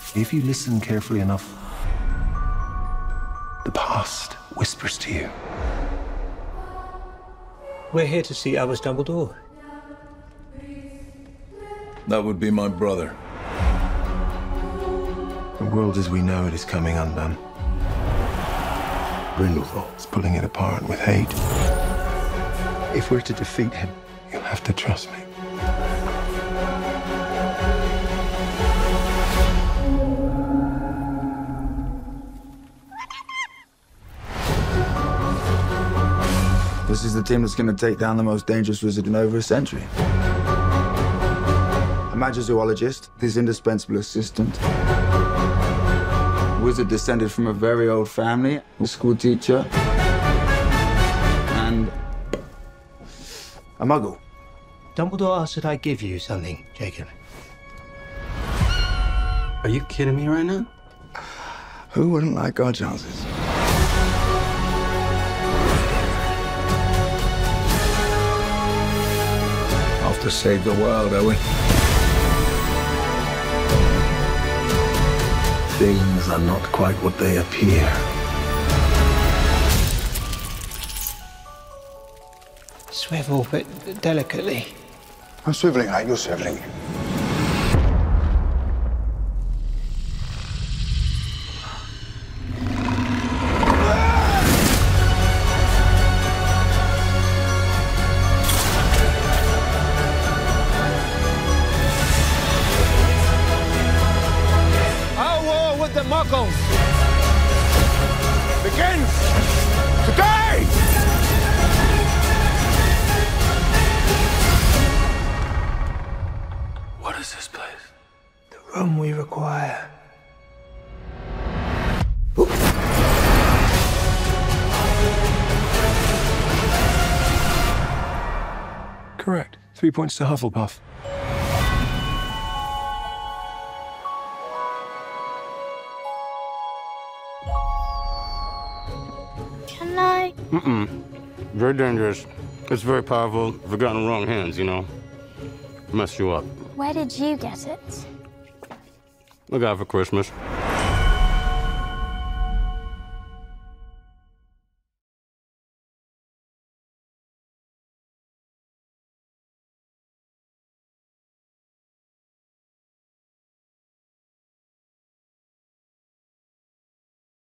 If you listen carefully enough, the past whispers to you. We're here to see Albus Dumbledore. That would be my brother. The world as we know it is coming undone. Grindelwald's pulling it apart with hate. If we're to defeat him, you'll have to trust me. This is the team that's going to take down the most dangerous wizard in over a century. A magizoologist, his indispensable assistant. A wizard descended from a very old family, a school teacher, and a muggle. Dumbledore asked that I give you something, Jacob. Are you kidding me right now? Who wouldn't like our chances? Off to save the world, are we? Things are not quite what they appear. Swivel, but delicately. I'm swiveling, right? You're swiveling. The Muggles begins today! What is this place? The room we require. Correct. 3 points to Hufflepuff. Can I? Very dangerous. It's very powerful. If it got in the wrong hands, you know. Mess you up. Where did you get it? I got it for Christmas.